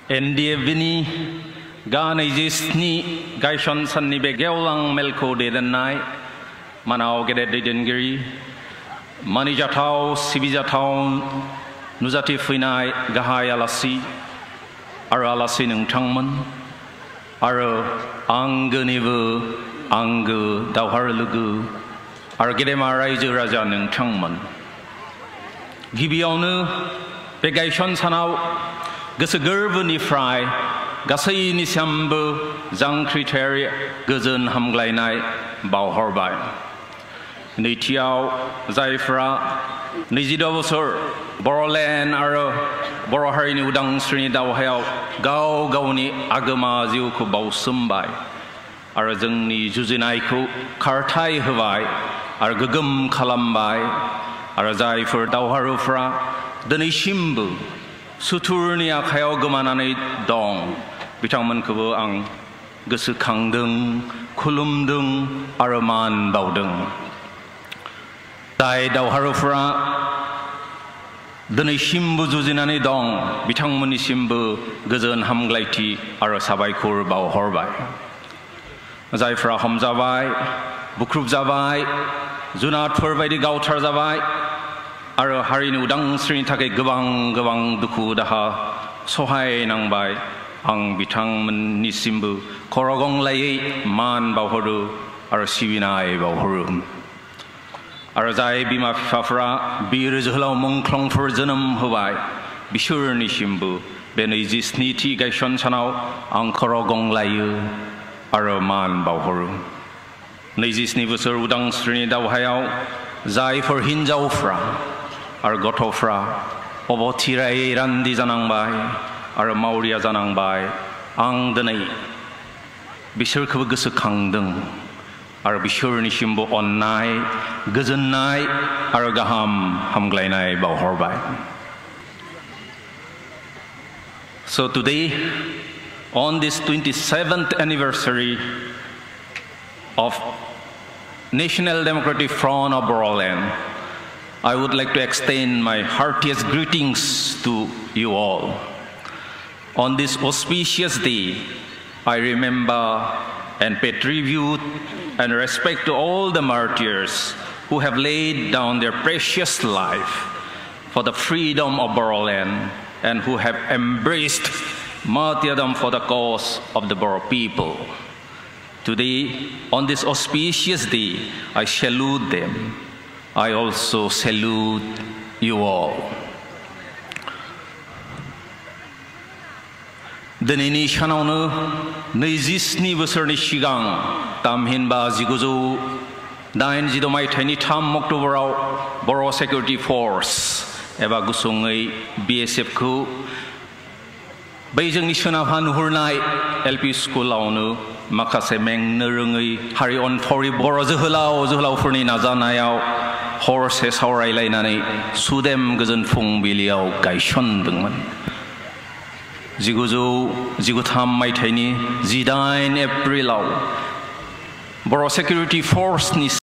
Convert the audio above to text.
NDFनि गा 27 गायसन साननि बे गेवलां मेलखौ दैदेननाय मानाव गेदेर दैदेनगिरि मानिजाथाव सिबिजाथाव नुजाथि फैनाय गाहाय आलासि आरो आलासि नोंथांमोन आरो आंगोनिबो आंगो दावहारु लोगो आरो गेदेमा रायजो राजा नोंथांमोन गिबियावनो बे गायसन सानाव गोसो गोरबोनिफ्राय गासैनिसिमबो जांख्रिथायारि गोजोन हामग्लायनाय बावहरबाय नैथियाव जायफ्रा 22 बोसोर बर'लेण्ड आरो बर' हारिनि उदांस्रिनि दावहायाव गाव गावनि आगोमा जिउखौ बावसोमबाय आरो जोंनि जुजिनायखौ खारथाय होबाय आरो गोगोम खालामबाय आरो जायफोर दावहारुफ्रा दिनैसिमबो सुथुरनि आखायाव गोमानानै दं बिथांमोनखौबो आं गोसोखांदों खुलुमदों आरो मान बावदों जाय दावहारुफ्रा दिनैसिमबो जुजिनानै दं बिथांमोननिसिमबो गोजोन हामग्लायथि आरो साबायखर बावहरबाय जायफ्रा हमजाबाय बुख्रुबजाबाय जुनादफोर बायदि गावथारजाबाय आरो हारिनि उदांस्रिनि थाखाय गोबां दुखु दाहा सहायनांबाय आं बिथांमोननिसिमबो खर' गंग्लायै मान बावहरो आरो सिबिनाय बावहरो आरो जाय बिमा बिफाफ्रा बिर जोहोलाव मुंख्लंफोर जोनोम होबाय बिसोरनिसिमबो बे 27थि गायसन सानाव आं खर' गंग्लायो आरो मान बावहरो 27 बोसोर उदांस्रिनि दावहायाव जायफोर हिनजावफ्रा आरो गथ'फ्रा अबथिरायै रान्दि जानांबाय आरो मावरिया जानांबाय आं दिनै बिसोरखौबो गोसोखांदों आरो बिसोरनिसिमबो अननाय गोजोननाय आरो गाहाम हामग्लायनाय बावहरबाय So today on this 27th anniversary of National Democratic Front of Boroland I would like to extend my heartiest greetings to you all. On this auspicious day, I remember and pay tribute and respect to all the martyrs who have laid down their precious life for the freedom of Boroland and who have embraced martyrdom for the cause of the Boro people. Today, on this auspicious day, I salute them. I also salute you all. दिनैनि सानावनो 27 बोसोरनि सिगां तामहिनबा 1982 मायथाइनि 3 अक्ट'बराव बर' security फर्स एबा गुसुङै BSF खौ बै जोंनि सोनाबहा नुहुरनाय LP स्कुलावनो माखासे मेंनो रोङै हारि अनफावरि बर' जोहोलावफोरनि नाजानायाव हरसे सावरायलायनानै सुदेम गोजोन फुंबिलियाव गायसनदोंमोन 1993 मायथाइनि 18 एप्रिलाव बर' सिकिउरिटि फर्सनि